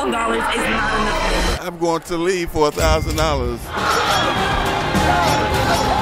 $1,000 is not enough. I'm going to leave for $1,000.